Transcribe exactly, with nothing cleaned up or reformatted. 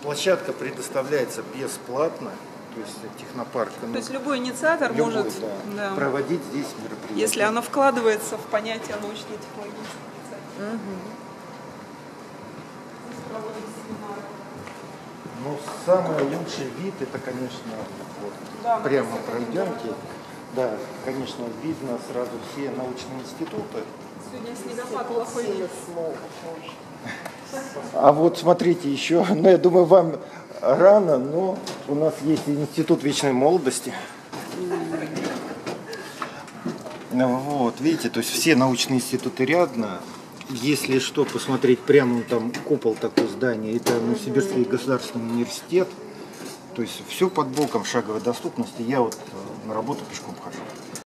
Площадка предоставляется бесплатно, то есть технопарк. То есть любой инициатор любой, может да, да, проводить здесь мероприятия. если оно вкладывается в понятие научно-технологической инициативы. Угу. Ну, самый лучший вид, это, конечно, вот, Да, прямо пройдемте. Да, конечно, видно сразу все научные институты. Сегодня снегопад плохой вид. А вот смотрите еще, ну я думаю, вам рано, но у нас есть Институт вечной молодости. Вот, видите, то есть все научные институты рядом. Если что, посмотреть прямо там купол такой здания, это Новосибирский государственный университет. То есть все под боком шаговой доступности. Я вот на работу пешком хожу.